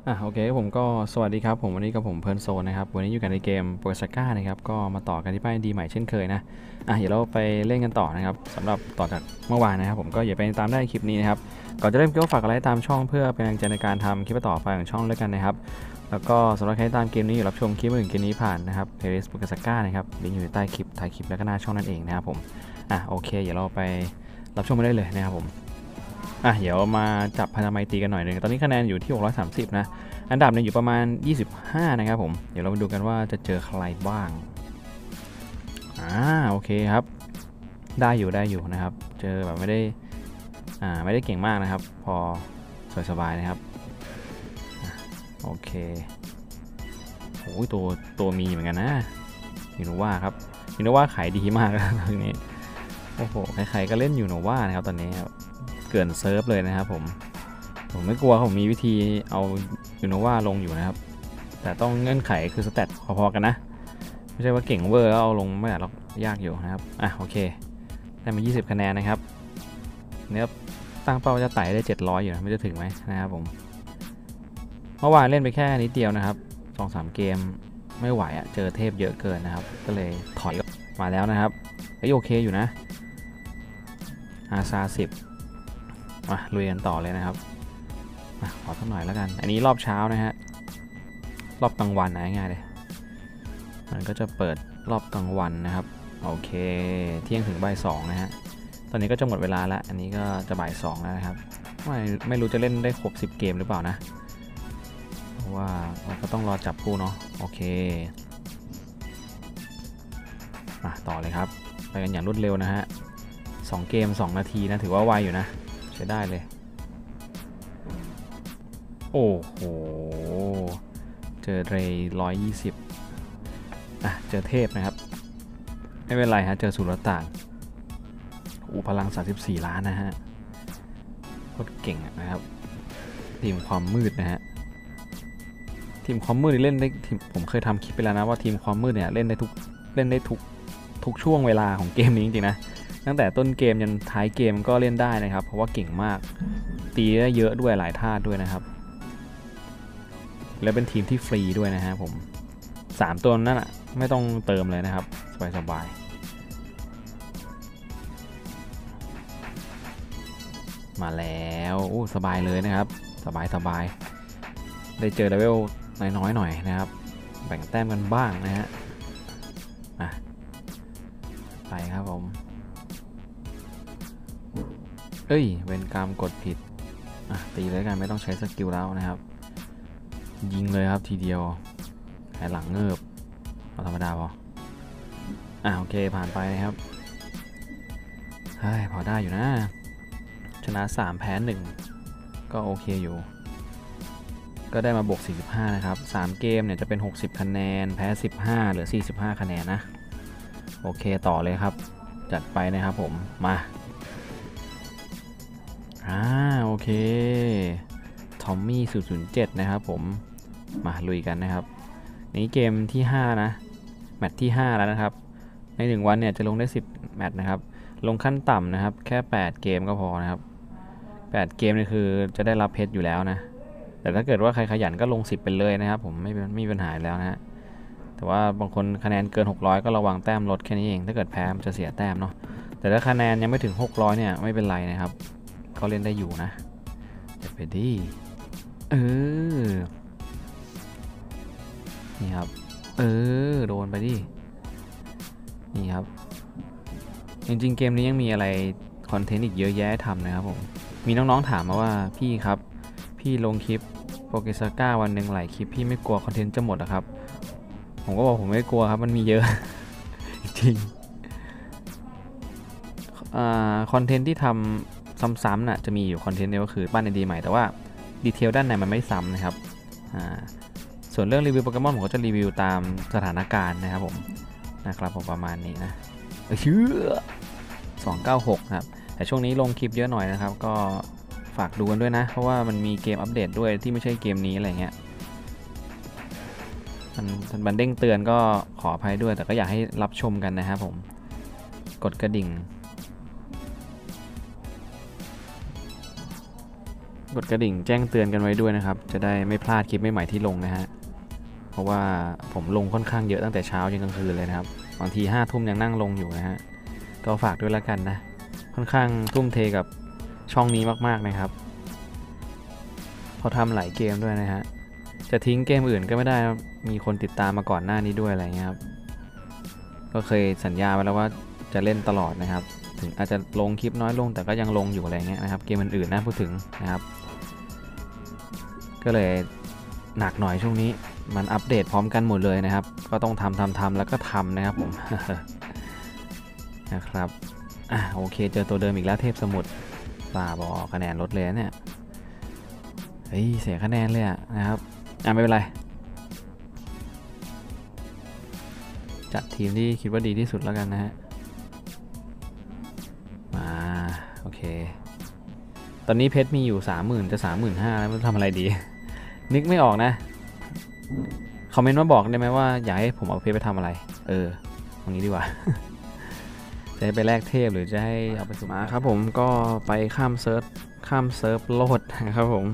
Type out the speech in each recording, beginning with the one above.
โอเคผมก็สวัสดีครับผมวันนี้กับผมเพลินโซนนะครับวันนี้อยู่กันในเกมโปรสก้านะครับก็มาต่อกันที่ป้ายดีใหม่เช่นเคยนะเดี๋ยวเราไปเล่นกันต่อนะครับสำหรับต่อจากเมื่อวานนะครับผมก็อย่าไปตามได้คลิปนี้นะครับก่อนจะเริ่มก็ฝากอะไรตามช่องเพื่อเป็นกำลังใจในการทำคลิปต่อไปของช่องด้วยกันนะครับแล้วก็สำหรับใครตามเกมนี้อยู่รับชมคลิปอื่นเกมนี้ผ่านนะครับเพลย์ลิสต์โปรสก้านะครับลิงก์อยู่ใต้คลิปท้ายคลิปแล้วก็หน้าช่องนั่นเองนะครับผมโอเคเดี๋ยวเราไปรับชมกันได้เลยนะครับผมเดี๋ยวมาจับพนาไมตรีกันหน่อยนึงตอนนี้คะแนนอยู่ที่630นะอันดับเนี่ยอยู่ประมาณ25นะครับผมเดี๋ยวเรามาดูกันว่าจะเจอใครบ้างโอเคครับได้อยู่นะครับเจอแบบไม่ได้เก่งมากนะครับพอสบายๆนะครับโอเคโอ้ยตัวมีเหมือนกันนะยูโนวาครับยูโนวาขายดีมากตอนนี้โอ้โหใครๆก็เล่นยูโนวานะครับตอนนี้เกินเซิร์ฟเลยนะครับผมไม่กลัวผมมีวิธีเอายูโนวาลงอยู่นะครับแต่ต้องเงื่อนไขคือสเตตพอๆกันนะไม่ใช่ว่าเก่งเวอร์แล้วเอาลงไม่ได้หรอกยากอยู่นะครับโอเคได้มา20คะแนนนะครับเนี่ยตั้งเป้าจะไต่ได้700อยู่นะไม่จะถึงไหมนะครับผมเมื่อวานเล่นไปแค่นิดเดียวนะครับ2-3เกมไม่ไหวเจอเทพเยอะเกินนะครับก็เลยถอยมาแล้วนะครับโอเคอยู่นะอาซา10มาลุยกันต่อเลยนะครับขอสักหน่อยแล้วกันอันนี้รอบเช้านะฮะรอบกลางวันง่ายๆเลยมันก็จะเปิดรอบกลางวันนะครับโอเคเที่ยงถึงบ่าย2นะฮะตอนนี้ก็จะหมดเวลาแล้วอันนี้ก็จะบ่าย2แล้วนะครับไม่รู้จะเล่นได้ครบ10เกมหรือเปล่านะเพราะว่าเราก็ต้องรอจับคู่เนาะโอเคต่อเลยครับไปกันอย่างรวดเร็วนะฮะ2เกม2นาทีนะถือว่าไวอยู่นะใช้ได้เลยโอ้โหเจอเรย์120เจอเทพนะครับไม่เป็นไรฮะเจอสุรต่างพลัง34ล้านนะฮะโคตรเก่งนะครับทีมความมืดนะฮะทีมความมืดเล่นได้ผมเคยทำคลิปไปแล้วนะว่าทีมความมืดเนี่ยเล่นได้ทุกช่วงเวลาของเกมนี้จริงๆนะตั้งแต่ต้นเกมยันท้ายเกมก็เล่นได้นะครับเพราะว่าเก่งมากตีได้เยอะด้วยหลายท่าด้วยนะครับและเป็นทีมที่ฟรีด้วยนะฮะผม3ตัวนั่นไม่ต้องเติมเลยนะครับสบายมาแล้วสบายเลยนะครับสบายได้เจอเลเวลน้อยๆหน่อยนะครับแบ่งแต้มกันบ้างนะฮะไปครับผมเวนกรรมกดผิดตีเลยกันไม่ต้องใช้สกิลแล้วนะครับยิงเลยครับทีเดียวหายหลังเงิบเอาธรรมดาพอโอเคผ่านไปนะครับพอได้อยู่นะชนะ3แพ้1ก็โอเคอยู่ก็ได้มาบวก45นะครับ3เกมเนี่ยจะเป็น60คะแนนแพ้15เหลือ45คะแนนนะโอเคต่อเลยครับจัดไปนะครับผมมาโอเคทอมมี่007นะครับผมมาลุยกันนะครับนี้เกมที่5นะแมตช์ที่5แล้วนะครับใน1วันเนี่ยจะลงได้10แมตช์นะครับลงขั้นต่ำนะครับแค่8เกมก็พอนะครับ8เกมนี่คือจะได้รับเพชรอยู่แล้วนะแต่ถ้าเกิดว่าใครขยันก็ลง10ไปเลยนะครับผมไม่มีปัญหาแล้วนะฮะแต่ว่าบางคนคะแนนเกิน600ก็ระวังแต้มลดแค่นี้เองถ้าเกิดแพ้มันจะเสียแต้มเนาะแต่ถ้าคะแนนยังไม่ถึง600เนี่ยไม่เป็นไรนะครับก็เล่นได้อยู่นะจะไปดีนี่ครับโดนไปดินี่ครับจริงๆเกมนี้ยังมีอะไรคอนเทนต์อีกเยอะแยะทำนะครับผมมีน้องๆถามมาว่าพี่ครับพี่ลงคลิปโปเกสก้าวันหนึ่งหลายคลิปพี่ไม่กลัวคอนเทนต์จะหมดหรอครับผมก็บอกผมไม่กลัวครับมันมีเยอะ จริงคอนเทนต์ที่ทำซ้ำๆน่ะจะมีอยู่คอนเทนต์เดียวก็คือปั้นในดีใหม่แต่ว่าดีเทลด้านในมันไม่ซ้ำนะครับส่วนเรื่องรีวิวโปเกมอนผมก็จะรีวิวตามสถานการณ์นะครับผมประมาณนี้นะเชื่อ296ครับแต่ช่วงนี้ลงคลิปเยอะหน่อยนะครับก็ฝากดูกันด้วยนะเพราะว่ามันมีเกมอัปเดตด้วยที่ไม่ใช่เกมนี้อะไรเงี้ยมันเด้งเตือนก็ขออภัยด้วยแต่ก็อยากให้รับชมกันนะครับผมกดกระดิ่งกดกระดิ่งแจ้งเตือนกันไว้ด้วยนะครับจะได้ไม่พลาดคลิปใหม่ๆที่ลงนะฮะเพราะว่าผมลงค่อนข้างเยอะตั้งแต่เช้าจนกลางคืนเลยนะครับบางที5 ทุ่มยังนั่งลงอยู่นะฮะก็ฝากด้วยแล้วกันนะค่อนข้างทุ่มเทกับช่องนี้มากๆนะครับเขาทำหลายเกมด้วยนะฮะจะทิ้งเกมอื่นก็ไม่ได้มีคนติดตามมาก่อนหน้านี้ด้วยอะไรเงี้ยครับก็เคยสัญญาไว้แล้วว่าจะเล่นตลอดนะครับถึงอาจจะลงคลิปน้อยลงแต่ก็ยังลงอยู่อะไรเงี้ยนะครับเกมอื่นๆนะพูดถึงนะครับก็เลยหนักหน่อยช่วงนี้มันอัปเดตพร้อมกันหมดเลยนะครับก็ต้องทำแล้วก็ทำนะครับผม นะครับโอเคเจอตัวเดิมอีกแล้วเทพสมุทรป่าบอกคะแนนลดเลยเนี่ยเฮ้ยเสียคะแนนเลยนะครับไม่เป็นไรจัดทีมที่คิดว่าดีที่สุดแล้วกันนะฮะมาโอเคตอนนี้เพชรมีอยู่30,000จะ35,000แล้วมันทำอะไรดี นึกไม่ออกนะคอมเมนต์มาบอกได้ไหมว่าอยากให้ผมเอาเพชรไปทำอะไรตรงนี้ดีกว่า จะให้ไปแลกเทพหรือจะให้เอาไปสุ่มครับผมก็ไปข้ามเซิร์ฟโลดนะครับผม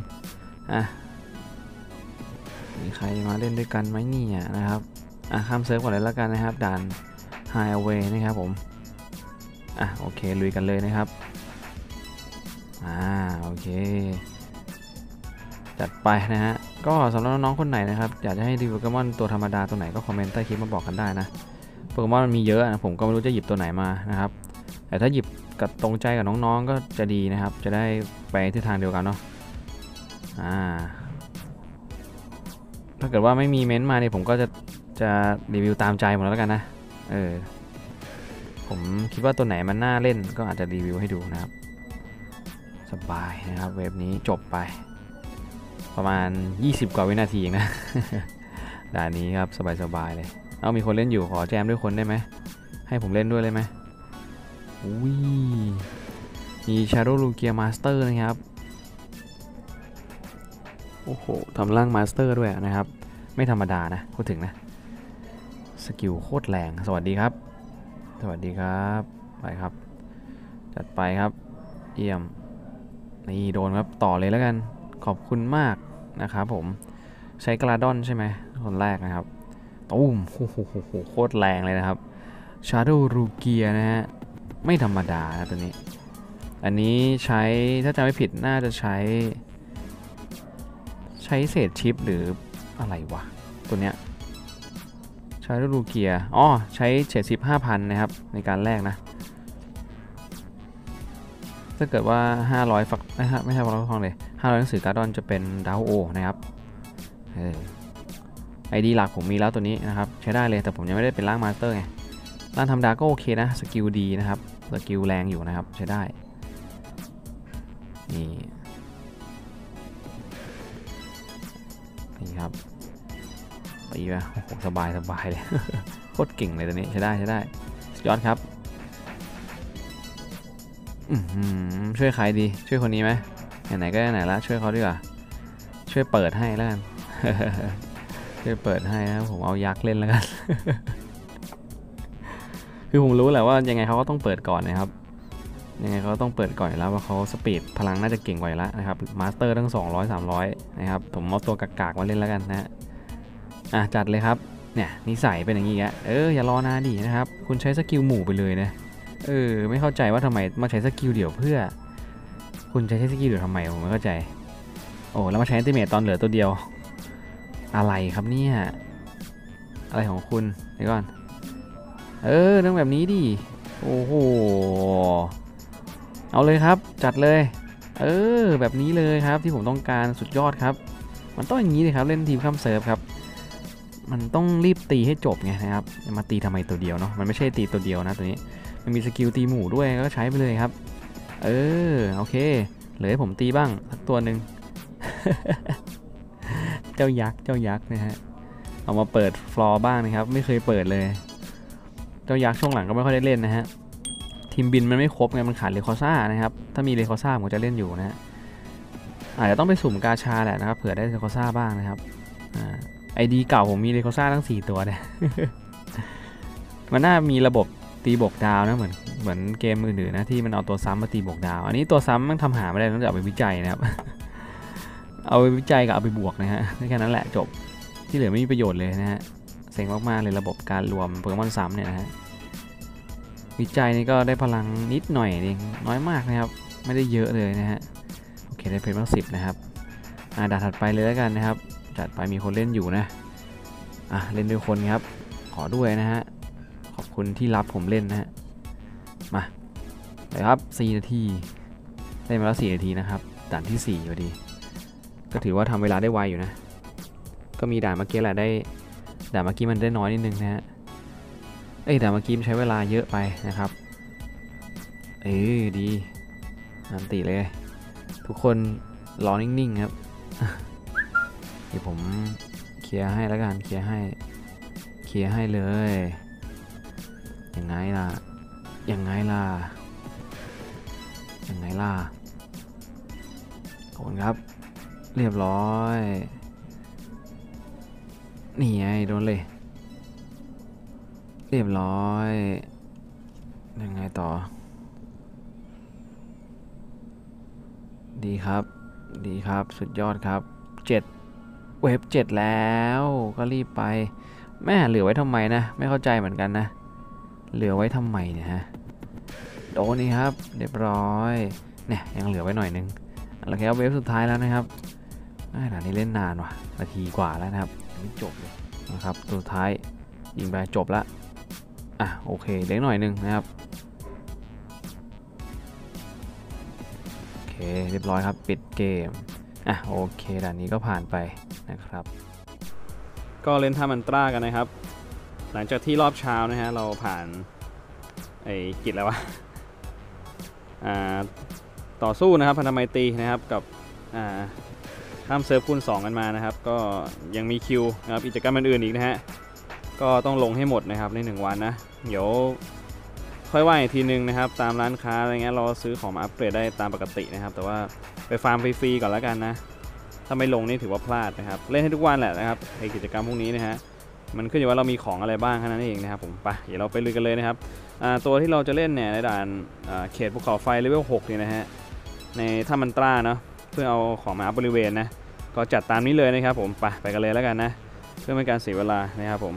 มีใครมาเล่นด้วยกันไหมเนี่ยนะครับข้ามเซิร์ฟก่อนเลยแล้วกันนะครับด่าน Highway นะครับผมโอเคลุยกันเลยนะครับโอเคจัดไปนะฮะก็สำหรับน้องๆคนไหนนะครับอยากจะให้รีวิวโปเกมอนตัวธรรมดาตัวไหนก็คอมเมนต์ใต้คลิปมาบอกกันได้นะโปเกมอนมันมีเยอะนะผมก็ไม่รู้จะหยิบตัวไหนมานะครับแต่ถ้าหยิบกับตรงใจกับน้องๆก็จะดีนะครับจะได้ไปทิศทางเดียวกันเนาะถ้าเกิดว่าไม่มีเม้นต์มาเนี่ยผมก็จะรีวิวตามใจหมดแล้วกันนะผมคิดว่าตัวไหนมันน่าเล่นก็อาจจะรีวิวให้ดูนะครับสบายนะครับเว็บนี้จบไปประมาณ20 กว่าวินาทีเองนะ ด่านนี้ครับสบายๆเลยมีคนเล่นอยู่ขอแจมด้วยคนได้ไหมให้ผมเล่นด้วยเลยไหมมี Shadow Lugia Master นะครับโอ้โหทำร่าง Master ด้วยนะครับไม่ธรรมดานะพูดถึงนะสกิลโคตรแรงสวัสดีครับไปครับจัดไปครับเยี่ยมนี่โดนครับต่อเลยแล้วกันขอบคุณมากนะครับผมใช้กราดอนใช่ไหมคนแรกนะครับตุ้มโคตรแรงเลยนะครับ Shadow Lugia นะฮะไม่ธรรมดานะตัวนี้อันนี้ใช้ถ้าจำไม่ผิดน่าจะใช้เศษชิปหรืออะไรวะตัวเนี้ยใช้ลูเกียใช้เศษชิป 5,000 นะครับในการแลกนะถ้าเกิดว่า500ฟักไม่ใช่ฟักทองเลย500หนังสือการ์ดอนจะเป็นดาวโอนะครับID หลักผมมีแล้วตัวนี้นะครับใช้ได้เลยแต่ผมยังไม่ได้เป็นร่างมาสเตอร์ไงร่างธรรมดาก็โอเคนะสกิลดีนะครับสกิลแรงอยู่นะครับใช้ได้นี่ครับตีไปสบายเลย โคตรเก่งเลยตัวนี้ใช้ได้สุดยอดครับช่วยใครดีช่วยคนนี้ไหมไหนก็ไหนละช่วยเขาดีกว่าช่วยเปิดให้แล้วกัน ช่วยเปิดให้นะผมเอายักษ์เล่นแล้วกัน คือผมรู้แหละว่ายังไงเขาก็ต้องเปิดก่อนนะครับยังไงเขาต้องเปิดก่อนแล้วว่าเขาสปีดพลังน่าจะเก่งกว่าแล้วนะครับมาสเตอร์ทั้ง200-300นะครับผมเอาตัวกากๆมาเล่นแล้วกันนะจัดเลยครับเนี่ยนิสัยเป็นอย่างนี้อ่ะอย่ารอนานดินะครับคุณใช้สกิลหมู่ไปเลยนะไม่เข้าใจว่าทำไมมาใช้สกิลเดี่ยวเพื่อคุณใช้สกิลเดี่ยวทำไมผมไม่เข้าใจแล้วมาใช้อัลติเมทตอนเหลือตัวเดียวอะไรครับเนี่ยอะไรของคุณเดี๋ยวก่อนเรื่องแบบนี้ดิโอ้โหเอาเลยครับจัดเลยแบบนี้เลยครับที่ผมต้องการสุดยอดครับมันต้องอย่างนี้เลยครับเล่นทีมข้ามเซิร์ฟครับมันต้องรีบตีให้จบไงนะครับมาตีทำไมตัวเดียวเนาะมันไม่ใช่ตีตัวเดียวนะตัวนี้มันมีสกิลตีหมู่ด้วยก็ใช้ไปเลยครับโอเคเหลือให้ผมตีบ้างสักตัวหนึ่ง เจ้ายักษ์นะฮะเอามาเปิดฟลอร์บ้างนะครับไม่เคยเปิดเลยเจ้ายักษ์ช่วงหลังก็ไม่ค่อยได้เล่นนะฮะทีมบินมันไม่ครบไงมันขาดเรคอซ่านะครับถ้ามีเรคอซ่าผมจะเล่นอยู่นะฮะอาจจะต้องไปสุ่มกาชาแหละนะครับเผื่อได้เรคอซ่าบ้างนะครับID เก่าผมมีเรคอซ่าทั้ง4ตัวเนี่ย มันน่ามีระบบตีบวกดาวนะเหมือนเกมอื่นๆนะที่มันเอาตัวซ้ำมาตีบวกดาวอันนี้ตัวซ้ำมันทำหาไม่ได้ต้องเอาไปวิจัยนะครับเอาไปวิจัยกับเอาไปบวกนะฮะแค่นั้นแหละจบที่เหลือไม่มีประโยชน์เลยนะฮะเซ็งมากๆเลยระบบการรวมโปเกมอนซ้ำเนี่ยนะฮะวิจัยนี่ก็ได้พลังนิดหน่อยเองน้อยมากนะครับไม่ได้เยอะเลยนะฮะโอเคได้เพชรมา10นะครับด่านถัดไปเลยแล้วกันนะครับจัดไปมีคนเล่นอยู่นะเล่นด้วยคนครับขอด้วยนะฮะขอบคุณที่รับผมเล่นนะฮะมาเลยครับ4 นาทีได้มาแล้ว4 นาทีนะครับด่านที่4พอดีก็ถือว่าทำเวลาได้ไวอยู่นะก็มีด่านเมื่อกี้แหละได้ด่านเมื่อกี้มันได้น้อยนิดนึงนะฮะด่านเมื่อกี้มันใช้เวลาเยอะไปนะครับดีอันติเลยทุกคนรอนิ่งๆครับเดี๋ยวผมเคลียร์ให้แล้วกันเคลียร์ให้เลยยังไงล่ะขอบคุณครับเรียบร้อยนี่ไงโดนเลยเรียบร้อยยังไงต่อดีครับสุดยอดครับ7เวฟ7แล้วก็รีบไปแม่เหลือไว้ทำไมนะไม่เข้าใจเหมือนกันนะเหลือไว้ทำไมเนี่ยฮะโดนนี่ครับเรียบร้อยเนี่ยยังเหลือไว้หน่อยนึงแล้วแค่เวฟสุดท้ายแล้วนะครับด่านนี้เล่นนานว่ะนาทีกว่าแล้วนะครับไม่จบเลยนะครับตัวสุดท้ายยิงไปจบละโอเคเล็กหน่อยนึงนะครับโอเคเรียบร้อยครับปิดเกมโอเคด่านนี้ก็ผ่านไปนะครับก็เล่นท่ามันตรากันนะครับหลังจากที่รอบเช้านะฮะเราผ่านกิจแล้ววะต่อสู้นะครับพันธมิตรนะครับกับข้ามเซิร์ฟคูณ2กันมานะครับก็ยังมีคิวนะครับกิจกรรมอื่นๆอีกนะฮะก็ต้องลงให้หมดนะครับใน1 วันนะเดี๋ยวค่อยว่าอีกทีนึงนะครับตามร้านค้าอะไรเงี้ยเราซื้อของมาอัปเกรดได้ตามปกตินะครับแต่ว่าไปฟาร์มฟรีๆก่อนแล้วกันนะถ้าไม่ลงนี่ถือว่าพลาดนะครับเล่นให้ทุกวันแหละนะครับในกิจกรรมพวกนี้นะฮะมันขึ้นอยู่ว่าเรามีของอะไรบ้างแค่นั้นเองนะครับผมไปเดี๋ยวเราไปลุยกันเลยนะครับตัวที่เราจะเล่นเนี่ยในด่านเขตภูเขาไฟเลเวล6เนี่ยนะฮะในถ้ามันตราเนาะเพื่อเอาของมาอัพบริเวณนะก็จัดตามนี้เลยนะครับผมไปกันเลยแล้วกันนะเพื่อไม่การเสียเวลานะครับผม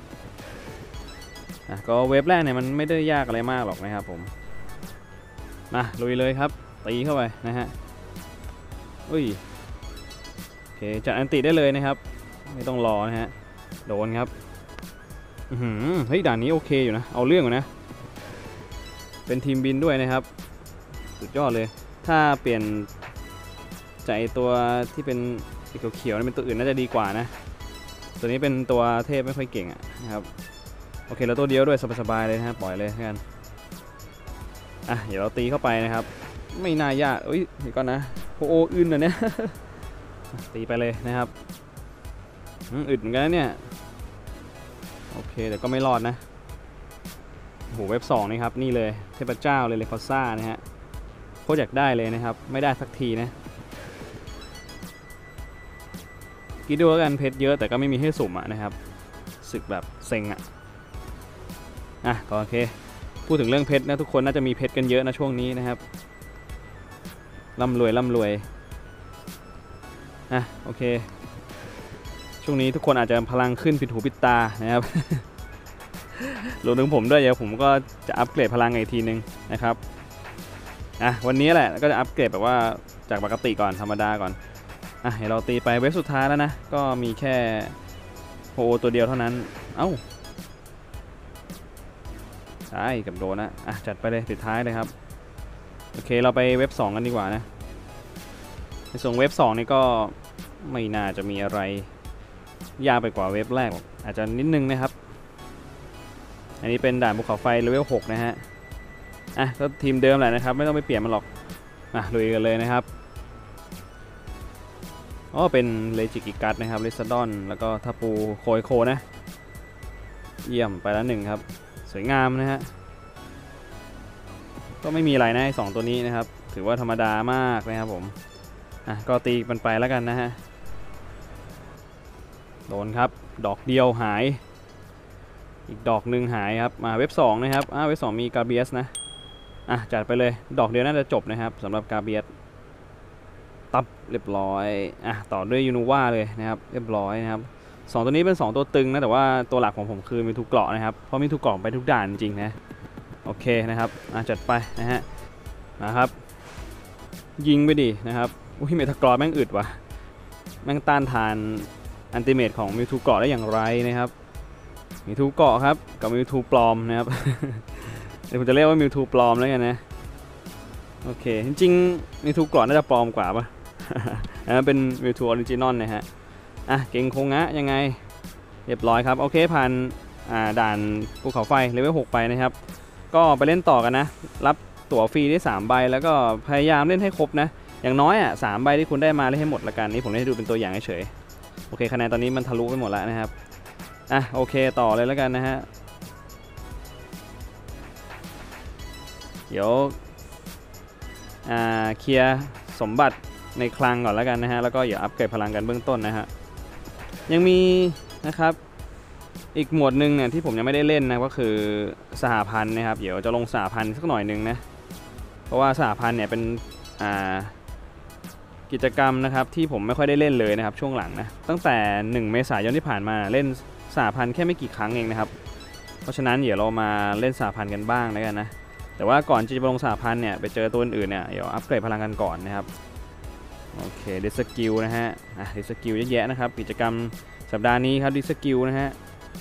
ก็เว็บแรกเนี่ยมันไม่ได้ยากอะไรมากหรอกนะครับผมมาลุยเลยครับตีเข้าไปนะฮะโอเคจัดอันติได้เลยนะครับไม่ต้องรอนะฮะโดนครับเฮ้ยด่านนี้โอเคอยู่นะเอาเรื่องอยู่นะเป็นทีมบินด้วยนะครับสุดยอดเลยถ้าเปลี่ยนใจตัวที่เป็นเขียวๆนี่เป็นตัวอื่นน่าจะดีกว่านะตัวนี้เป็นตัวเทพไม่ค่อยเก่งนะครับโอเคแล้วตัวเดียวด้วยสบายๆเลยนะปล่อยเลยกันเดี๋ยวเราตีเข้าไปนะครับไม่น่ายากเดี๋ยวก่อนนะโออื่นนะเนี่ยตีไปเลยนะครับอึดเหมือนกันเนี่ยโอเคแต่ก็ไม่รอดนะโหเว็บ2นี่ครับนี่เลยเทพเจ้าเลยเลคอซ่านะฮะโคตรอยากได้เลยนะครับไม่ได้สักทีนะคิดดูแล้วกันเพชรเยอะแต่ก็ไม่มีให้สุ่มนะครับสึกแบบเซ็งก็โอเคพูดถึงเรื่องเพชรนะทุกคนน่าจะมีเพชรกันเยอะนะช่วงนี้นะครับร่ำรวยโอเคช่วงนี้ทุกคนอาจจะพลังขึ้นผิดหูผิดตานะครับรวมถึงผมด้วยเดี๋ยวผมก็จะอัปเกรดพลังอีกทีนึงนะครับวันนี้แหละก็จะอัปเกรดแบบว่าจากปกติก่อนธรรมดาก่อนเดี๋ยวเราตีไปเว็บสุดท้ายแล้วนะก็มีแค่โฮตัวเดียวเท่านั้นใช่กับโดนนะจัดไปเลยสุดท้ายเลยครับโอเคเราไปเว็บ2กันดีกว่านะในส่วนเว็บ2นี่ก็ไม่น่าจะมีอะไรยากไปกว่าเว็บแรกอาจจะนิดนึงนะครับอันนี้เป็นด่านภูเขาไฟเลเวล6นะฮะก็ทีมเดิมแหละนะครับไม่ต้องไปเปลี่ยนมันหรอกลุยกันเลยนะครับเป็นเลจิกิกัสนะครับลิซาดอนแล้วก็ทาปูโคนะเยี่ยมไปแล้ว1ครับสวยงามนะฮะก็ไม่มีอะไรนะ2ตัวนี้นะครับถือว่าธรรมดามากนะครับผมก็ตีมันไปแล้วกันนะฮะโดนครับดอกเดียวหายอีกดอกหนึ่งหายครับมาเว็บ2นะครับเว็บ2มีกาเบียสนะจัดไปเลยดอกเดียวน่าจะจบนะครับสำหรับกาเบียสตับเรียบร้อยต่อด้วยยูนูว่าเลยนะครับเรียบร้อยนะครับ2ตัวนี้เป็น2ตัวตึงนะแต่ว่าตัวหลักของผมคือมีทุกเกราะนะครับเพราะมีทุกเกราะไปทุกด่านจริงนะโอเคนะครับจัดไปนะฮะนะครับยิงไปดินะครับอุ้ยเมทากรอแม่งอึดว่ะแม่งต้านทานอันติเมตของมิวทูเกราะได้อย่างไรนะครับมิวทูเกราะครับกับมิวทูปลอมนะครับ เดี๋ยวผมจะเรียกว่ามิวทูปลอมแล้วกันนะโอเคจริงๆมิวทูเกราะน่าจะปลอมกว่าป่ะ เป็นมิวทูออริจินอลนะฮะเก่งคงงะยังไงเรียบร้อยครับโอเคผ่านด่านภูเขาไฟเลเวล 6ไปนะครับก็ไปเล่นต่อกันนะรับตั๋วฟรีได้3ใบแล้วก็พยายามเล่นให้ครบนะอย่างน้อย3ใบที่คุณได้มาเล่นให้หมดละกันนี่ผมเล่นให้ดูเป็นตัวอย่างเฉยโอเคคะแนนตอนนี้มันทะลุไปหมดแล้วนะครับโอเคต่อเลยแล้วกันนะฮะเดี๋ยวเคลียร์สมบัติในคลังก่อนแล้วกันนะฮะแล้วก็อย่าอัปเกรดพลังกันเบื้องต้นนะฮะยังมีนะครับอีกหมวดหนึ่งเนี่ยที่ผมยังไม่ได้เล่นนะก็คือสหพันธ์นะครับเดี๋ยวจะลงสหพันธ์สักหน่อยหนึ่งนะเพราะว่าสหพันธ์เนี่ยเป็นกิจกรรมนะครับที่ผมไม่ค่อยได้เล่นเลยนะครับช่วงหลังนะตั้งแต่1 เมษายนที่ผ่านมาเล่นสหพันธ์แค่ไม่กี่ครั้งเองนะครับเพราะฉะนั้นเดี๋ยวเรามาเล่นสหพันธ์กันบ้างแล้วกันนะแต่ว่าก่อนจะไปลงสหพันธ์เนี่ยไปเจอตัวอื่นเนี่ยเดี๋ยวอัปเกรดพลังกันก่อนนะครับโอเคดิสกิลนะฮะดิสกิลเยอะแยะนะครับกิจกรรมสัปดาห์นี้ครับดิสกิลนะฮะ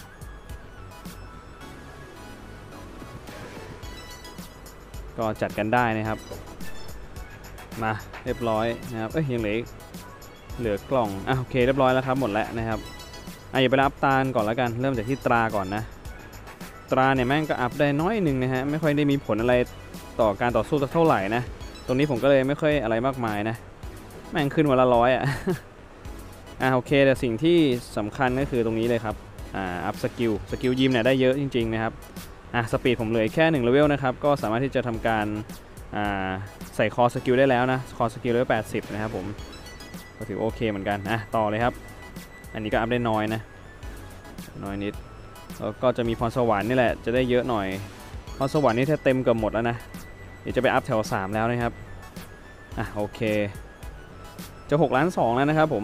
ก็จัดกันได้นะครับมาเรียบร้อยนะครับยังเหลือกล่องโอเคเรียบร้อยแล้วครับหมดแล้วนะครับอย่าไปรับตาลก่อนแล้วกันเริ่มจากที่ตราก่อนนะตราเนี่ยแม่งก็อัพได้น้อยหนึ่งนะฮะไม่ค่อยได้มีผลอะไรต่อการต่อสู้เท่าไหร่นะตรงนี้ผมก็เลยไม่ค่อยอะไรมากมายนะแม่งขึ้นวันละ100โอเคแต่สิ่งที่สำคัญก็คือตรงนี้เลยครับอัพสกิลยิมเนี่ยได้เยอะจริงๆนะครับสปีดผมเหลือแค่1เลเวลนะครับก็สามารถที่จะทำการใส่คอสกิลได้แล้วนะคอสกิลเลเวล80นะครับผมก็ถือโอเคเหมือนกันต่อเลยครับอันนี้ก็อัพได้น้อยนะน้อยนิดแล้วก็จะมีพรสวรรค์นี่แหละจะได้เยอะหน่อยพรสวรรค์นี่แทบเต็มเกือบหมดแล้วนะเดี๋ยวจะไปอัพแถว3แล้วนะครับโอเคจะ6.2 ล้านแล้วนะครับผม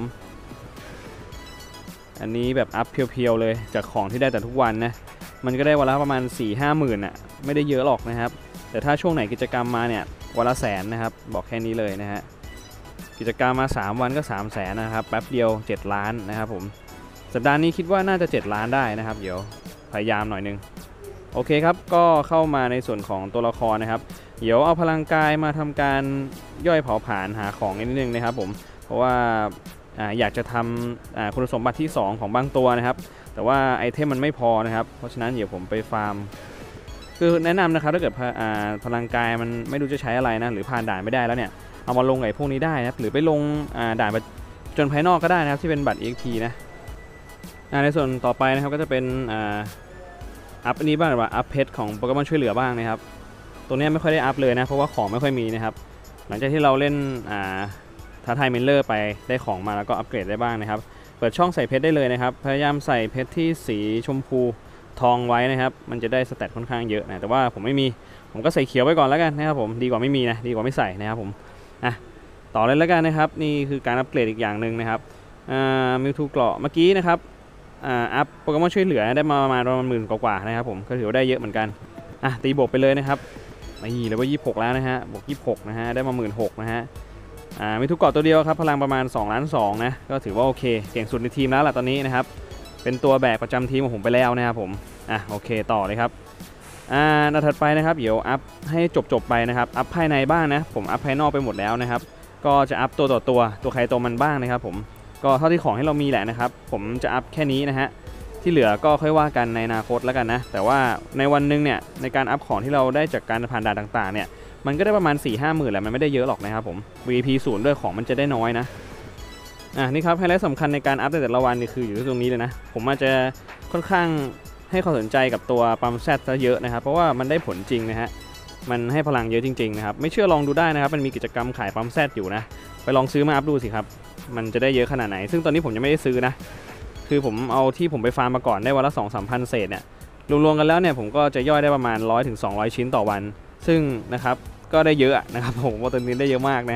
อันนี้แบบอัพเพียวๆเลยจากของที่ได้แต่ทุกวันนะมันก็ได้วันละประมาณ 4-5 หมื่นไม่ได้เยอะหรอกนะครับแต่ถ้าช่วงไหนกิจกรรมมาเนี่ยวันละ100,000นะครับบอกแค่นี้เลยนะฮะกิจกรรมมา3วันก็300,000นะครับแป๊บเดียว7 ล้านนะครับผมสัปดาห์นี้คิดว่าน่าจะ7 ล้านได้นะครับเดี๋ยวพยายามหน่อยนึงโอเคครับก็เข้ามาในส่วนของตัวละครนะครับเดี๋ยวเอาพลังกายมาทำการย่อยเผาผลาญหาของนิดนึงนะครับผมเพราะว่าอยากจะทำคุณสมบัติที่2ของบางตัวนะครับแต่ว่าไอเทมมันไม่พอนะครับเพราะฉะนั้นเดี๋ยวผมไปฟาร์มคือแนะนำนะครับถ้าเกิดพลังกายมันไม่รู้จะใช้อะไรนะหรือผ่านด่านไม่ได้แล้วเนี่ยเอามาลงไอ้พวกนี้ได้นะครับหรือไปลงด่านจนภายนอกก็ได้นะครับที่เป็นบัตร EXP นะในส่วนต่อไปนะครับก็จะเป็นอัพอันนี้บ้างหรือว่าอัพเพชรของโปเกมอนช่วยเหลือบ้างนะครับตัวนี้ไม่ค่อยได้อัพเลยนะเพราะว่าของไม่ค่อยมีนะครับหลังจากที่เราเล่นท้าทายมิลเลอร์ไปได้ของมาแล้วก็อัปเกรดได้บ้างนะครับเปิดช่องใส่เพชรได้เลยนะครับพยายามใส่เพชรที่สีชมพูทองไว้นะครับมันจะได้สเตตค่อนข้างเยอะนะแต่ว่าผมไม่มีผมก็ใส่เขียวไว้ก่อนแล้วกันนะครับผมดีกว่าไม่มีนะดีกว่าไม่ใส่นะครับผมต่อเลยแล้วกันนะครับนี่คือการอัปเกรดอีกอย่างหนึ่งนะครับมิวทูเกราะเมื่อกี้นะครับอัพโปเกมอนช่วยเหลือได้มาประมาณ10,000 กว่านะครับผมก็ถือว่าได้เยอะเหมือนกันตีบวกไปเลยนะครับนี่เลเวล26แล้วนะฮะบวก26นะฮะได้มา16,000นะฮะมีทุกเกาะตัวเดียวครับพลังประมาณ2.2 ล้านนะก็ถือว่าโอเคเก่งสุดในทีมแล้วล่ะตอนนี้นะครับเป็นตัวแบกประจำทีมของผมไปแล้วนะครับผมโอเคต่อเลยครับนัดถัดไปนะครับเดี๋ยวอัพให้จบไปนะครับอัพภายในบ้างนะผมอัพภายนอกไปหมดแล้วนะครับก็จะอัพตัวต่อตัวใครตัวมันบ้างนะครับผมก็เท่าที่ของให้เรามีแหละนะครับผมจะอัพแค่นี้นะฮะที่เหลือก็ค่อยว่ากันในอนาคตแล้วกันนะแต่ว่าในวันนึงเนี่ยในการอัพของที่เราได้จากการผ่านด่านต่างๆเนี่ยมันก็ได้ประมาณ 4-5 หมื่นแหละมันไม่ได้เยอะหรอกนะครับผม VP 0ด้วยของมันจะได้น้อยนะนี่ครับไฮไลท์สำคัญในการอัพแต่ละวันนี่คืออยู่ที่ตรงนี้เลยนะผมอาจจะค่อนข้างให้ความสนใจกับตัวปั๊มแซดซะเยอะนะครับเพราะว่ามันได้ผลจริงนะฮะมันให้พลังเยอะจริงๆนะครับไม่เชื่อลองดูได้นะครับมันมีกิจกรรมขายปั๊มแซดอยู่นะไปลองซื้อมาอัพดูสิครับมันจะได้เยอะขนาดไหนซึ่งตอนนี้ผมยังไม่ได้ซื้อนะคือผมเอาที่ผมไปฟาร์มมาก่อนได้วันละ 2-3 พันเศษเนี่ยรวมๆกันแล้วเนี่ยผมก็จะย่อยได้ประมาณ 100-200 ชิ้นต่อวันซึ่งนะครับก็ได้เยอะนะครับผมว่าตัวนี้ได้เยอะมากนะฮะ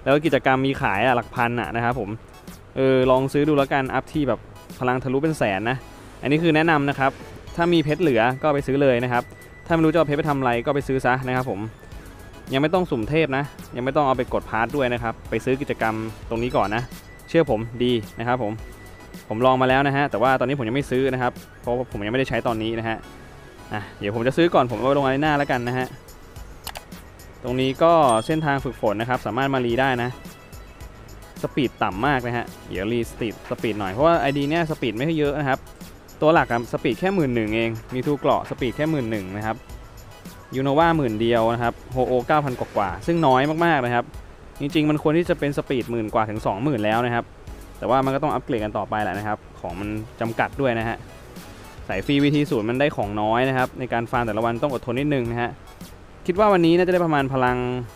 แล้วกิจกรรมมีขายหลักพันนะครับผมลองซื้อดูแล้วกันอัพที่แบบพลังทะลุเป็นแสนนะอันนี้คือแนะนำนะครับถ้ามีเพชรเหลือก็ไปซื้อเลยนะครับถ้าไม่รู้จะเอาเพชรไปทำอะไรก็ไปซื้อซะนะครับผมยังไม่ต้องสุ่มเทพนะยังไม่ต้องเอาไปกดพาร์ทด้วยนะครับไปซื้อกิจกรรมตรงนี้ก่อนนะเชื่อผมดีนะครับผมลองมาแล้วนะฮะแต่ว่าตอนนี้ผมยังไม่ซื้อนะครับเพราะผมยังไม่ได้ใช้ตอนนี้นะฮะเดี๋ยวผมจะซื้อก่อนผมเอาไปลงอารีนาแล้วกันนะฮะตรงนี้ก็เส้นทางฝึกฝนนะครับสามารถมารีได้นะสปีดต่ำมากนะฮะเดี๋ยวรีสปีดหน่อยเพราะว่า ID เนี่ยสปีดไม่ค่อยเยอะนะครับตัวหลักสปีดแค่11,000เองมีทูเกราะสปีดแค่11,000นะครับยูโนวา10,000เดียวนะครับโฮโอ 9,000 กว่าซึ่งน้อยมากๆนะครับจริงๆมันควรที่จะเป็นสปีด10,000 กว่าถึง 20,000แล้วนะครับแต่ว่ามันก็ต้องอัปเกรดกันต่อไปแหละนะครับของมันจำกัดด้วยนะฮะสายฟรี VT0 มันได้ของน้อยนะครับในการฟาร์มแต่ละวันต้องอดทนนิดนึงนะฮะคิดว่าวันนี้น่าจะได้ประมาณพลัง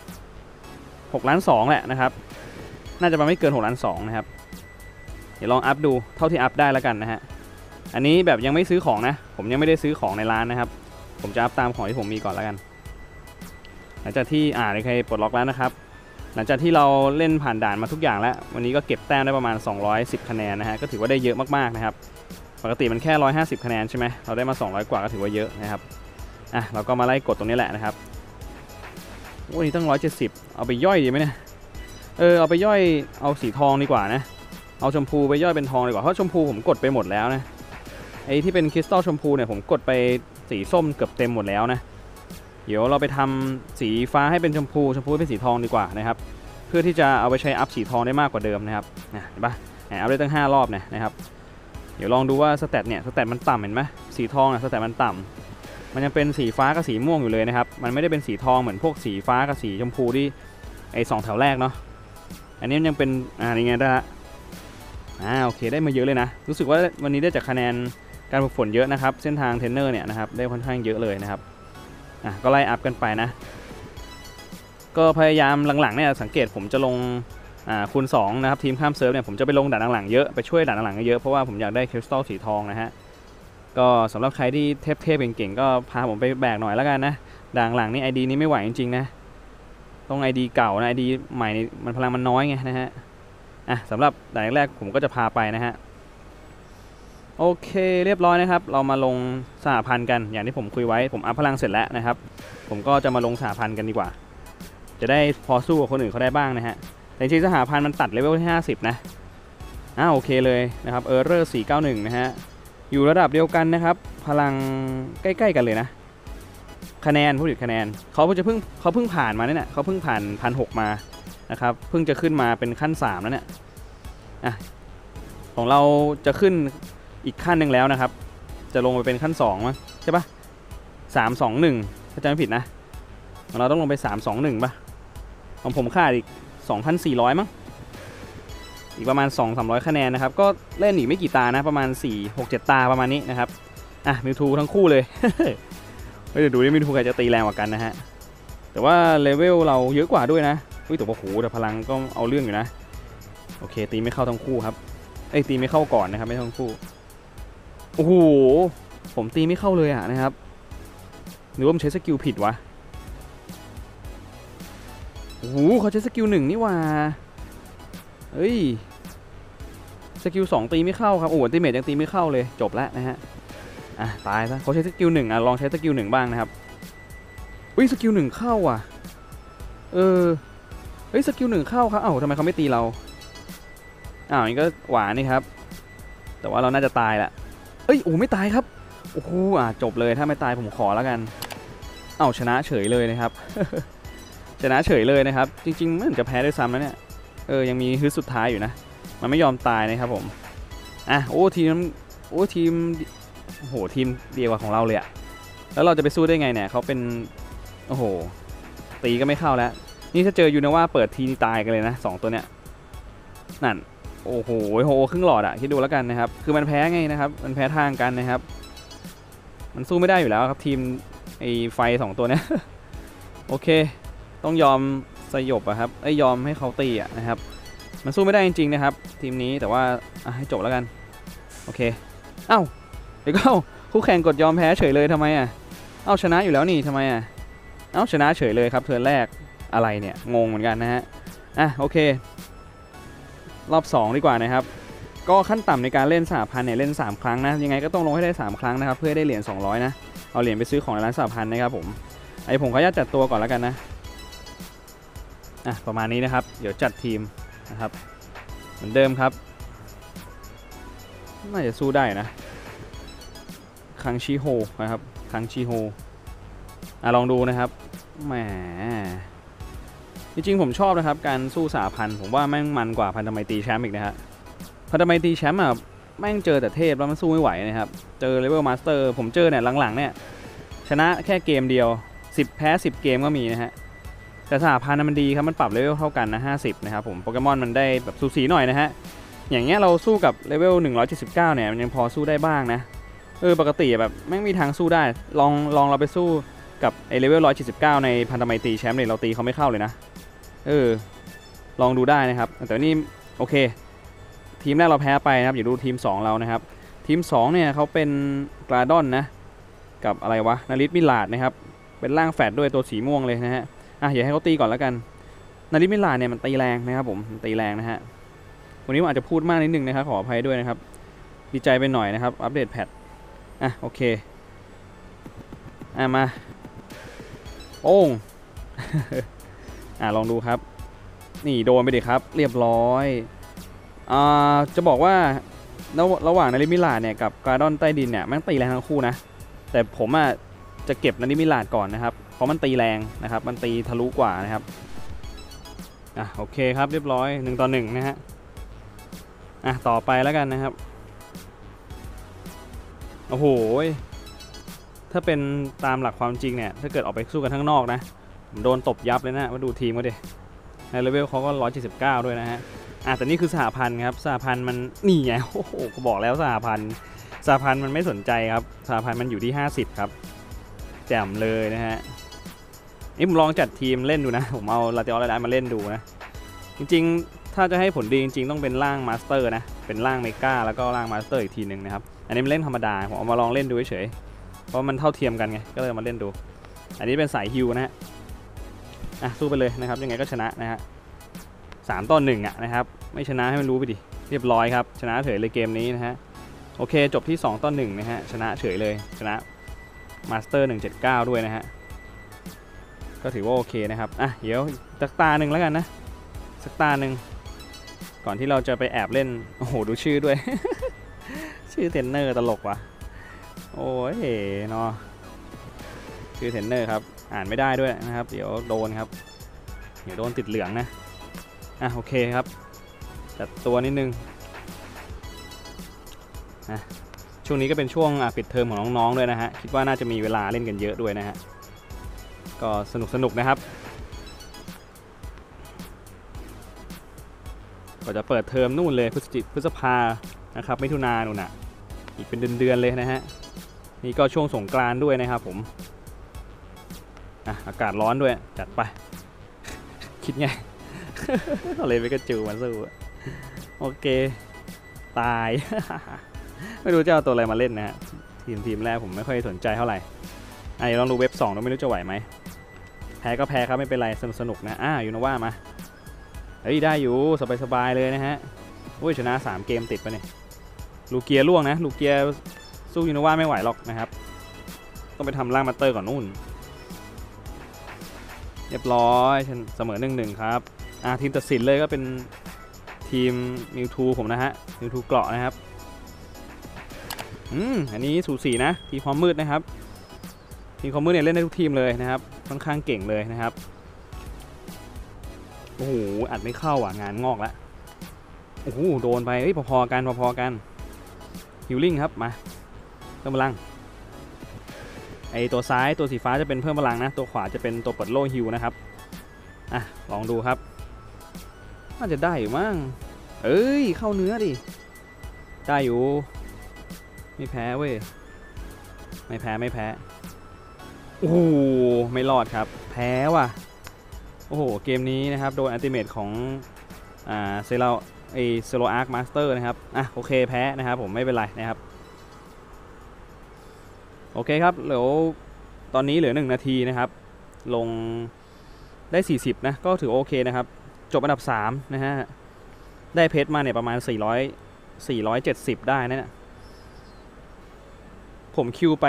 6.2 ล้านแหละนะครับน่าจะไม่เกิน6.2 ล้านนะครับเดี๋ยวลองอัพดูเท่าที่อัพได้แล้วกันนะฮะอันนี้แบบยังไม่ซื้อของนะผมยังไม่ได้ซื้อของในร้านนะครับผมจะอัพตามของที่ผมมีก่อนแล้วกันหลังจากที่ในใครปลดล็อกแล้วนะครับหลังจากที่เราเล่นผ่านด่านมาทุกอย่างแล้ววันนี้ก็เก็บแต้มได้ประมาณ210คะแนนนะฮะก็ถือว่าได้เยอะมากๆนะครับปกติมันแค่150คะแนนใช่ไหมเราได้มา200กว่าก็ถือว่าเยอะนะครับเราก็มาไล่กดตรงนี้แหละนะครับวันนี้ต้อง170เอาไปย่อยดีไหมเนี่ยเอาไปย่อยเอาสีทองดีกว่านะเอาชมพูไปย่อยเป็นทองดีกว่าเพราะชมพูผมกดไปหมดแล้วนะไอ้ที่เป็นคริสตัลชมพูเนี่ยผมกดไปสีส้มเกือบเต็มหมดแล้วนะเดี๋ยวเราไปทำสีฟ้าให้เป็นชมพูเป็นสีทองดีกว่านะครับเพื่อที่จะเอาไปใช้อัพสีทองได้มากกว่าเดิมนะครับเห็นปะอัพได้ตั้ง5รอบเนี่ยนะครับเดี๋ยวลองดูว่าสแตทมันต่ำเห็นไหมสีทองสแตทมันต่ำมันยังเป็นสีฟ้ากับสีม่วงอยู่เลยนะครับมันไม่ได้เป็นสีทองเหมือนพวกสีฟ้ากับสีชมพูที่ไอ้2แถวแรกเนาะอันนี้มันยังเป็นยังไงได้ละโอเคได้มาเยอะเลยนะรู้สึกว่าวันนี้ได้จากคะแนนการฝึกฝนเยอะนะครับเส้นทางเทรนเนอร์เนี่ยนะครับได้ค่อนข้างเยอะเลยนะครับก็ไล่อัพกันไปนะก็พยายามหลังๆเนี่ยสังเกตผมจะลงคูณ2นะครับทีมข้ามเซิร์ฟเนี่ยผมจะไปลงด่านหลังๆเยอะไปช่วยด่านหลังๆเยอะเพราะว่าผมอยากได้คริสตัลสีทองนะฮะก็สำหรับใครที่เทพเก่งๆก็พาผมไปแบกหน่อยแล้วกันนะด่านหลังนี่ ID นี้ไม่ไหวจริงๆนะต้อง ID เก่านะ ID ใหม่มันพลังมันน้อยไงนะฮะสำหรับด่านแรกผมก็จะพาไปนะฮะโอเคเรียบร้อยนะครับเรามาลงสหพันธ์กันอย่างที่ผมคุยไว้ผมอัพพลังเสร็จแล้วนะครับผมก็จะมาลงสหพันธ์กันดีกว่าจะได้พอสู้กับคนอื่นเขาได้บ้างนะฮะแต่จริงๆสหพันธ์มันตัดเลเวลที่50นะโอเคเลยนะครับError 491นะฮะอยู่ระดับเดียวกันนะครับพลังใกล้ๆกันเลยนะคะแนนผู้ติดคะแนนเขาเพิ่งผ่านมาเนี่ยเขาเพิ่งผ่าน1,600มานะครับเพิ่งจะขึ้นมาเป็นขั้น3แล้วเนี่ยของเราจะขึ้นอีกขั้นหนึ่งแล้วนะครับจะลงไปเป็นขั้น2มั้งใช่ปะ321ถ้าจำไม่ผิดนะของเราต้องลงไป321ป่ะของผมค่าอีก 2,400 มั้งอีกประมาณ 200-300 คะแนนนะครับก็เล่นอีกไม่กี่ตานะประมาณ 4-6-7 ตาประมาณนี้นะครับมิวทูทั้งคู่เลย เดี๋ยวดูดิมิวทูใครจะตีแรงกว่ากันนะฮะแต่ว่าเลเวลเราเยอะกว่าด้วยนะแต่โอ้โหแต่พลังก็เอาเรื่องอยู่นะโอเคตีไม่เข้าทั้งคู่ครับตีไม่เข้าก่อนนะครับไม่ทั้งคู่โอ้โหผมตีไม่เข้าเลยนะครับหรือว่าผมใช้สกิลผิดวะโอ้โหเขาใช้สกิล1นี่ว่าสกิล2ตีไม่เข้าครับโอ้โหตีเมจยังตีไม่เข้าเลยจบแล้วนะฮะตายซะเขาใช้สกิล1ลองใช้สกิล1บ้างนะครับสกิล1เข้าสกิล1เข้าครับทำไมเขาไม่ตีเรานี่ก็หวานนี่ครับแต่ว่าเราน่าจะตายละโอ้ไม่ตายครับโอ้โหจบเลยถ้าไม่ตายผมขอแล้วกันชนะเฉยเลยนะครับ ชนะเฉยเลยนะครับจริงๆมันจะแพ้ด้วยซ้ำแล้วเนี่ยยังมีฮึดสุดท้ายอยู่นะมันไม่ยอมตายนะครับผมทีมโอ้โหทีมเดียวกว่าของเราเลยแล้วเราจะไปสู้ได้ไงเนี่ยเขาเป็นโอ้โหตีก็ไม่เข้าแล้วนี่ถ้าเจอยูนาว่าเปิดทีตายกันเลยนะ2ตัวเนี้ยนั่นโอ้โหครึ่งหลอดคิดดูแล้วกันนะครับคือมันแพ้ไงนะครับมันแพ้ทางกันนะครับมันสู้ไม่ได้อยู่แล้วครับทีมไอ้ไฟ2ตัวเนี้ย โอเคต้องยอมสยบครับยอมให้เขาตีนะครับมันสู้ไม่ได้จริงๆนะครับทีมนี้แต่ว่าให้จบแล้วกันโอเคเดี๋ยวก็คู่แข่งกดยอมแพ้เฉยเลยทำไมชนะอยู่แล้วนี่ทำไมชนะเฉยเลยครับเทิร์นแรกอะไรเนี่ยงงเหมือนกันนะฮะโอเครอบ2ดีกว่านะครับก็ขั้นต่ำในการเล่นสหพันธ์เนี่ยเล่น3ครั้งนะยังไงก็ต้องลงให้ได้3ครั้งนะครับเพื่อได้เหรียญ200นะเอาเหรียญไปซื้อของในร้านสหพันธ์นะครับผมผมขออนุญาตจัดตัวก่อนแล้วกันนะประมาณนี้นะครับเดี๋ยวจัดทีมนะครับเหมือนเดิมครับน่าจะสู้ได้นะคังชิโฮนะครับคังชิโฮลองดูนะครับแหมจริงๆผมชอบนะครับการสู้สหพันธ์ผมว่าแม่งมันกว่าพันธมิตรแชมป์อีกนะฮะพันธมิตรแชมป์แม่งเจอแต่เทพแล้วมันสู้ไม่ไหวนะครับเจอเลเวลมาสเตอร์ผมเจอเนี่ยหลังๆเนี่ยชนะแค่เกมเดียว10แพ้10เกมก็มีนะฮะแต่สหพันธ์มันดีครับมันปรับเลเวลเท่ากันนะ50นะครับผมโปเกมอนมันได้แบบสูสีหน่อยนะฮะอย่างเงี้ยเราสู้กับเลเวล179เนี่ยมันยังพอสู้ได้บ้างนะปกติแบบแม่งมีทางสู้ได้ลองเราไปสู้กับเลเวล179ในพันธมิตรแชมป์เนี่ยเราตีเขาไม่เข้าเลยนะลองดูได้นะครับแต่นี่โอเคทีมแรกเราแพ้ไปนะครับอย่าดูทีม2เรานะครับทีม2เนี่ยเขาเป็นกราดอนนะกับอะไรวะนาริสมิลาดนะครับเป็นร่างแฟดด้วยตัวสีม่วงเลยนะฮะอย่าให้เขาตีก่อนแล้วกันนาริสมิลาดเนี่ยมันตีแรงนะครับผมตีแรงนะฮะวันนี้ผมอาจจะพูดมากนิดนึงนะครับขออภัยด้วยนะครับดีใจไปหน่อยนะครับอัปเดตแพทโอเคมาโป้ง ลองดูครับนี่โดนไปดิครับเรียบร้อยจะบอกว่าระหว่างนาริมิลาดเนี่ยกับกราดอนใต้ดินเนี่ยมันตีแรงทั้งคู่นะแต่ผมจะเก็บนาริมิลาดก่อนนะครับเพราะมันตีแรงนะครับมันตีทะลุกว่านะครับโอเคครับเรียบร้อย1-1นะฮะต่อไปแล้วกันนะครับโอ้โหถ้าเป็นตามหลักความจริงเนี่ยถ้าเกิดออกไปสู้กันข้างนอกนะผมโดนตบยับเลยนะมาดูทีมเขาดิในเลเวลเขาก็179ด้วยนะฮะแต่นี่คือสหพันธ์ครับสหพันธ์มันนี่ไงโอ้โหก็บอกแล้วสหพันธ์มันไม่สนใจครับสหพันธ์มันอยู่ที่50ครับแจ่มเลยนะฮะนี่ผมลองจัดทีมเล่นดูนะผมเอาลาติออสไลน์มาเล่นดูนะจริงๆถ้าจะให้ผลดีจริงๆต้องเป็นร่างมาสเตอร์นะเป็นร่างเมกาแล้วก็ร่างมาสเตอร์อีกทีหนึ่งนะครับอันนี้มันเล่นธรรมดาผมเอามาลองเล่นดูเฉยเพราะมันเท่าเทียมกันไงก็เลยมาเล่นดูอันนี้เป็นสายฮิวนะฮะสู้ไปเลยนะครับยังไงก็ชนะนะฮะ3-1นะครับไม่ชนะให้มันรู้ไปดิเรียบร้อยครับชนะเฉยเลยเกมนี้นะฮะโอเคจบที่2-1นะฮะชนะเฉยเลยชนะมาสเตอร์179ด้วยนะฮะก็ถือว่าโอเคนะครับเดี๋ยวสักตาหนึ่งแล้วกันนะสักตาหนึ่งก่อนที่เราจะไปแอบเล่นโอ้โหดูชื่อด้วย ชื่อเทรนเนอร์ตลกว่ะโอ้ยเนาะชื่อเทรนเนอร์ครับอ่านไม่ได้ด้วยนะครับเดี๋ยวโดนครับเดี๋ยวโดนติดเหลืองนะโอเคครับจัดตัวนิดนึงช่วงนี้ก็เป็นช่วงปิดเทอมของน้องๆด้วยนะฮะคิดว่าน่าจะมีเวลาเล่นกันเยอะด้วยนะฮะก็สนุกนะครับก็จะเปิดเทอมนู่นเลยพฤษภานะครับมิถุนายนนู่นน่ะอีกเป็นเดือนเลยนะฮะนี่ก็ช่วงสงกรานต์ด้วยนะครับผมอากาศร้อนด้วยจัดไป คิดไง อะไรไปก็จูมาสู้โอเคตาย ไม่รู้จะเอาตัวอะไรมาเล่นนะฮะทีมแรกผมไม่ค่อยสนใจเท่าไหร่ลองดูเว็บ2แล้วไม่รู้จะไหวไหมแพ้ก็แพ้ครับไม่เป็นไรสนุกนะยูโนวามาได้อยู่สบายๆเลยนะฮะชนะ3เกมติดไปเนี่ยลูเกียล่วงนะลูเกียสู้ยูโนวาไม่ไหวหรอกนะครับต้องไปทำร่างมาสเตอร์ก่อนนู่นเรียบร้อยเสมอ1-1ครับทีมตัดสินเลยก็เป็นทีมมิวทูผมนะฮะมิวทูเกราะนะครับอันนี้สูสีนะทีมความมืดนะครับทีมความมืดเนี่ยเล่นได้ทุกทีมเลยนะครับค่อนข้างเก่งเลยนะครับโอ้โหอัดไม่เข้างานงอกแล้วโอ้โหโดนไปพอๆกันฮิลลิ่งครับมาเพิ่มพลังตัวซ้ายตัวสีฟ้าจะเป็นเพิ่มพลังนะตัวขวาจะเป็นตัวปลดโล่ฮิลนะครับลองดูครับน่าจะได้อยู่มั้งเข้าเนื้อดิได้อยู่ไม่แพ้เว้ยไม่แพ้โอ้โหไม่รอดครับแพ้ว่ะโอ้โหเกมนี้นะครับโดนอัลติเมทของเซโลอาร์คมาสเตอร์นะครับโอเคแพ้นะครับผมไม่เป็นไรนะครับโอเคครับเดี๋ยวตอนนี้เหลือ1 นาทีนะครับลงได้40นะก็ถือโอเคนะครับจบอันดับ3นะฮะได้เพชรมาเนี่ยประมาณ470ได้นะเนี่ยผมคิวไป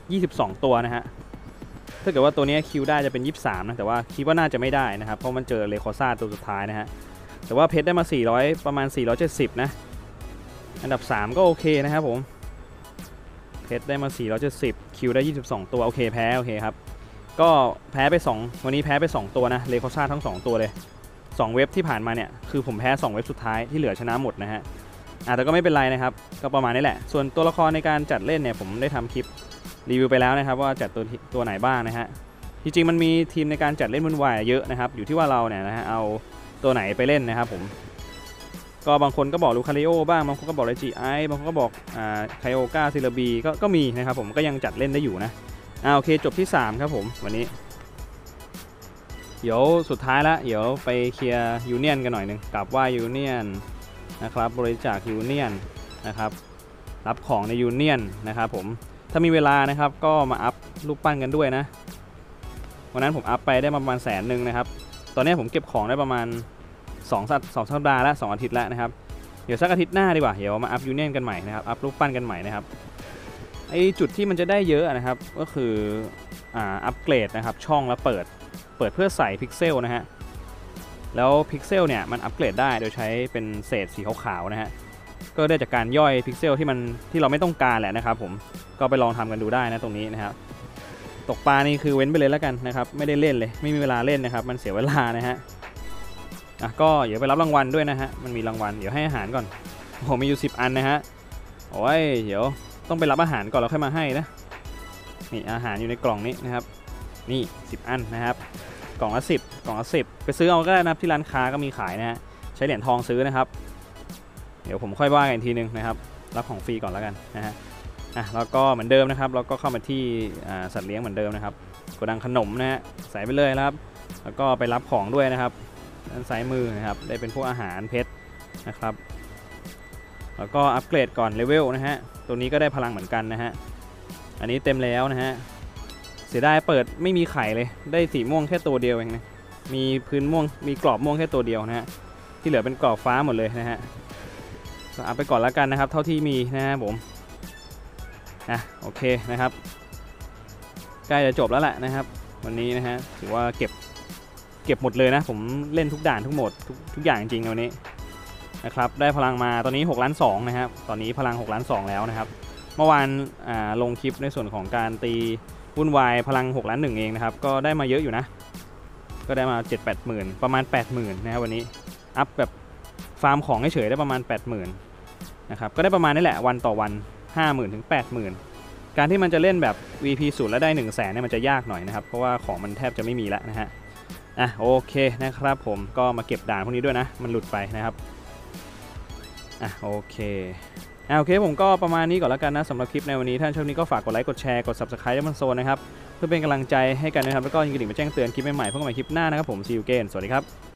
22ตัวนะฮะถ้าเกิดว่าตัวนี้คิวได้จะเป็น23นะแต่ว่าคิดว่าน่าจะไม่ได้นะครับเพราะมันเจอเลโคซ่าตัวสุดท้ายนะฮะแต่ว่าเพชรได้มา400ประมาณ470นะอันดับ3ก็โอเคนะครับผมเพชรได้มา470คิวได้22ตัวโอเคแพ้โอเคครับก็แพ้ไป2วันนี้แพ้ไป2ตัวนะเลโคซ่าทั้ง2ตัวเลย2เว็บที่ผ่านมาเนี่ยคือผมแพ้2เว็บสุดท้ายที่เหลือชนะหมดนะฮะแต่ก็ไม่เป็นไรนะครับก็ประมาณนี้แหละส่วนตัวละครในการจัดเล่นเนี่ยผมได้ทำคลิปรีวิวไปแล้วนะครับว่าจัดตัวไหนบ้างนะฮะจริงๆมันมีทีมในการจัดเล่นวุ่นวายเยอะนะครับอยู่ที่ว่าเราเนี่ยนะฮะเอาตัวไหนไปเล่นนะครับผมก็บางคนก็บอกลูคาริโอบ้างบางคนก็บอกเลจิไอบางคนก็บอกไคโอกาซิลบีก็มีนะครับผมก็ยังจัดเล่นได้อยู่นะโอเคจบที่3ครับผมวันนี้เดี๋ยวสุดท้ายละเดี๋ยวไปเคลียร์ยูเนียนกันหน่อยนึงกลับว่ายูเนียนนะครับบริจาคยูเนียนนะครับรับของในยูเนียนนะครับผมถ้ามีเวลานะครับก็มาอัพรูปปั้นกันด้วยนะวันนั้นผมอัพไปได้ประมาณ100,000นะครับตอนนี้ผมเก็บของได้ประมาณ2 สัปดาห์แล้ว2 อาทิตย์แล้วนะครับเดี๋ยวสักอาทิตย์หน้าดีกว่าเดี๋ยวมาอัพยูเนียนกันใหม่นะครับอัพรูปปั้นกันใหม่นะครับไอจุดที่มันจะได้เยอะนะครับก็คืออัปเกรดนะครับช่องแล้วเปิดเพื่อใส่พิกเซลนะฮะแล้วพิกเซลเนี่ยมันอัปเกรดได้โดยใช้เป็นเศษสีขาวๆนะฮะก็ได้จากการย่อยพิกเซลที่เราไม่ต้องการแหละนะครับผมก็ไปลองทำกันดูได้นะตรงนี้นะครับตกปลานี่คือเว้นไปเลยแล้วกันนะครับไม่ได้เล่นเลยไม่มีเวลาเล่นนะครับมันเสียเวลานะฮะก็เดี๋ยวไปรับรางวัลด้วยนะฮะมันมีรางวัลเดี๋ยวให้อาหารก่อนผมมีอยู่10 อันนะฮะโอ้ยเดี๋ยวต้องไปรับอาหารก่อนแล้วค่อยมาให้นะนี่อาหารอยู่ในกล่องนี้นะครับนี่10 อันนะครับกล่องละ10ไปซื้อเอาก็ได้นะที่ร้านค้าก็มีขายนะฮะใช้เหรียญทองซื้อนะครับเดี๋ยวผมค่อยว่ากันอีกทีนึงนะครับรับของฟรีก่อนแล้วกันนะฮะแล้วก็เหมือนเดิมนะครับเราก็เข้ามาที่สัตว์เลี้ยงเหมือนเดิมนะครับโกดังขนมนะฮะใส่ไปเลยนะครับแล้วก็ไปรับของด้วยนะครับด้านซ้ายมือนะครับได้เป็นพวกอาหารเพชรนะครับแล้วก็อัปเกรดก่อนเลเวลนะฮะตัวนี้ก็ได้พลังเหมือนกันนะฮะอันนี้เต็มแล้วนะฮะเสียดายเปิดไม่มีไข่เลยได้สีม่วงแค่ตัวเดียวเองนะมีพื้นม่วงมีกรอบม่วงแค่ตัวเดียวนะฮะที่เหลือเป็นกรอบฟ้าหมดเลยนะฮะก็อัพไปก่อนแล้วกันนะครับเท่าที่มีนะฮะผมโอเคนะครับใกล้จะจบแล้วแหละนะครับวันนี้นะฮะถือว่าเก็บหมดเลยนะผมเล่นทุกด่านทุกโหมดทุกอย่างจริงๆวันนี้นะครับได้พลังมาตอนนี้6.2 ล้านนะครับตอนนี้พลัง6.2 ล้านแล้วนะครับเมื่อวานลงคลิปในส่วนของการตีวุ่นวายพลัง6.1 ล้านเองนะครับก็ได้มาเยอะอยู่นะก็ได้มา 7-8 หมื่นประมาณ 80,000นะครับวันนี้อัพแบบฟาร์มของเฉยๆได้ประมาณ 80,000นะครับก็ได้ประมาณนี้แหละวันต่อวัน 50,000 ถึง 80,000การที่มันจะเล่นแบบ VP 0แล้วได้ 100,000เนี่ยมันจะยากหน่อยนะครับเพราะว่าของมันแทบจะไม่มีแล้วนะฮะโอเคนะครับผมก็มาเก็บด่านพวกนี้ด้วยนะมันหลุดไปนะครับโอเคโอเคผมก็ประมาณนี้ก่อนแล้วกันนะสำหรับคลิปในวันนี้ท่านชอบนี้ก็ฝากกดไลค์กดแชร์กด Subscribe ให้มันโซนนะครับเพื่อเป็นกำลังใจให้กันนะครับแล้วก็ยิงกระดิ่งมาแจ้งเตือนคลิปใหม่ๆพบกันใหม่คลิปหน้านะครับผม See you again สวัสดีครับ